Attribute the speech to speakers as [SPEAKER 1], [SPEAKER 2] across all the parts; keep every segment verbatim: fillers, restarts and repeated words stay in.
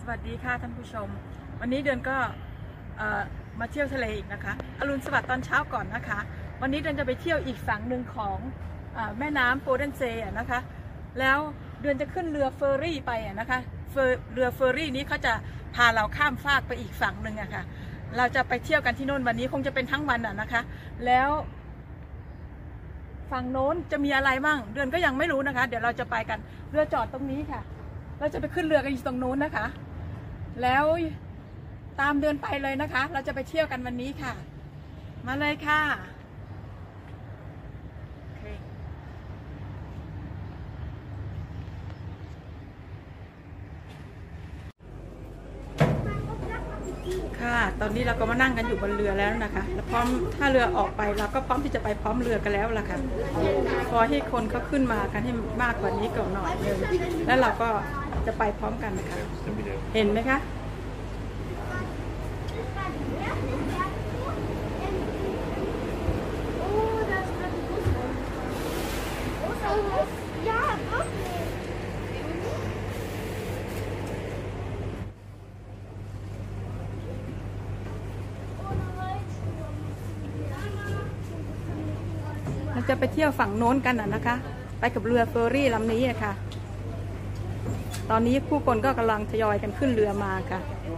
[SPEAKER 1] สวัสดีค่ะท่านผู้ชมวันนี้เดือนก็มาเที่ยวทะเลอีกนะคะอรุณสวัสดิ์ตอนเช้าก่อนนะคะวันนี้เดือนจะไปเที่ยวอีกฝั่งหนึ่งของแม่น้ำโปเดนเซนะคะแล้วเดือนจะขึ้นเรือเฟอร์รี่ไปนะคะเรือเฟอร์รี่นี้เขาจะพาเราข้ามฟากไปอีกฝั่งหนึ่งอะค่ะเราจะไปเที่ยวกันที่โน่นวันนี้คงจะเป็นทั้งวันอะนะคะแล้วฝั่งโน้นจะมีอะไรบ้างเดือนก็ยังไม่รู้นะคะเดี๋ยวเราจะไปกันเรือจอดตรงนี้ค่ะเราจะไปขึ้นเรือกันอยู่ตรงนู้นนะคะแล้วตามเดินไปเลยนะคะเราจะไปเที่ยวกันวันนี้ค่ะมาเลยค่ะค่ะตอนนี้เราก็มานั่งกันอยู่บนเรือแล้วนะคะแล้วพร้อมถ้าเรือออกไปเราก็พร้อมที่จะไปพร้อมเรือกันแล้วล่ะค่ะพอให้คนเขาขึ้นมากันให้มากกว่านี้ก่อนหน่อยนึงแล้วเราก็จะไปพร้อมกันนะคะเห็นไหมคะเราจะไปเที่ยวฝั่งโน้นกันนะคะไปกับเรือเฟอร์รี่ลำนี้อะค่ะตอนนี้ผู้คนก็กำลังทยอยกันขึ้นเรือมาค่ะ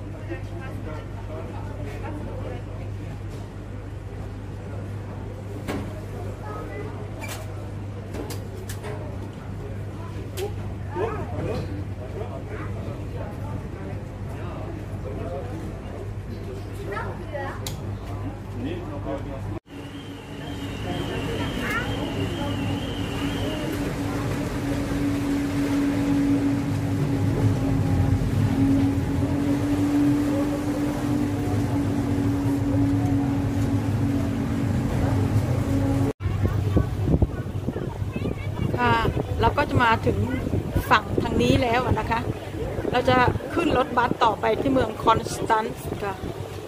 [SPEAKER 1] เราก็จะมาถึงฝั่งทางนี้แล้วนะคะเราจะขึ้นรถบัสต่อไปที่เมืองคอนสแตนซ์ค่ะ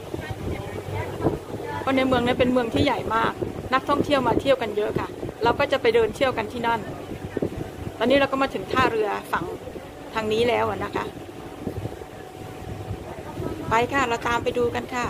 [SPEAKER 1] เพราะในเมืองนี้เป็นเมืองที่ใหญ่มากนักท่องเที่ยวมาเที่ยวกันเยอะค่ะเราก็จะไปเดินเที่ยวกันที่นั่นตอนนี้เราก็มาถึงท่าเรือฝั่งทางนี้แล้วนะคะไปค่ะเราตามไปดูกันค่ะ